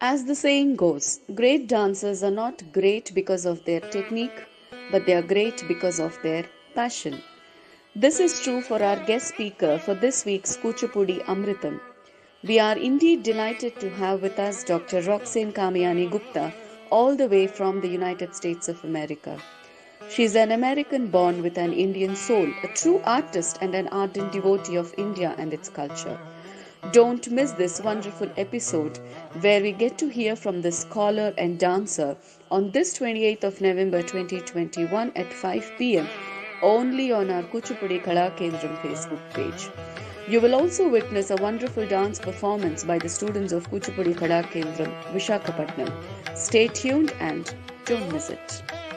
As the saying goes, great dancers are not great because of their technique, but they are great because of their passion. This is true for our guest speaker for this week's Kuchipudi Amritam. We are indeed delighted to have with us Dr. Roxane Kamiani Gupta, all the way from the United States of America. She is an American born with an Indian soul, a true artist and an ardent devotee of India and its culture. Don't miss this wonderful episode where we get to hear from the scholar and dancer on this 28th of November 2021 at 5 p.m. only on our Kuchipudi Kala Kendram Facebook page. You will also witness a wonderful dance performance by the students of Kuchipudi Kala Kendram, Vishakhapatnam. Stay tuned and don't miss it.